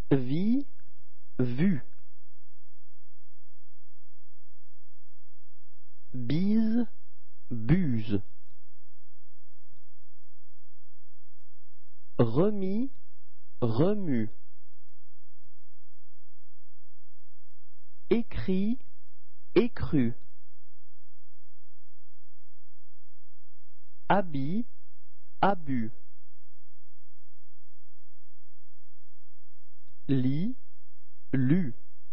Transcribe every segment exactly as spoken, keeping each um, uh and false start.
vie, vue. Bise, buse. Remis, remue. Écrit, écru. Habit, abus. Lit, lu.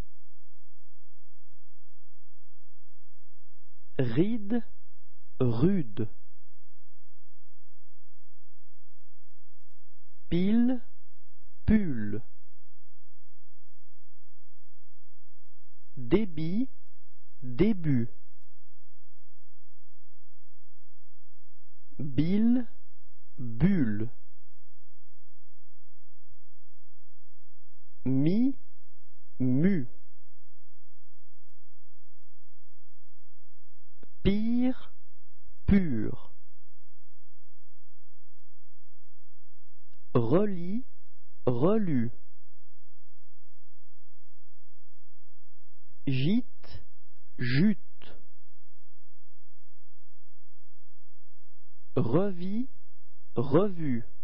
Ride, rude. Pile, pull. Débit, début. Bile, bulle. Mi, mu. Pire, pur. Relis, relu. Gîte, jute. Revis, revue.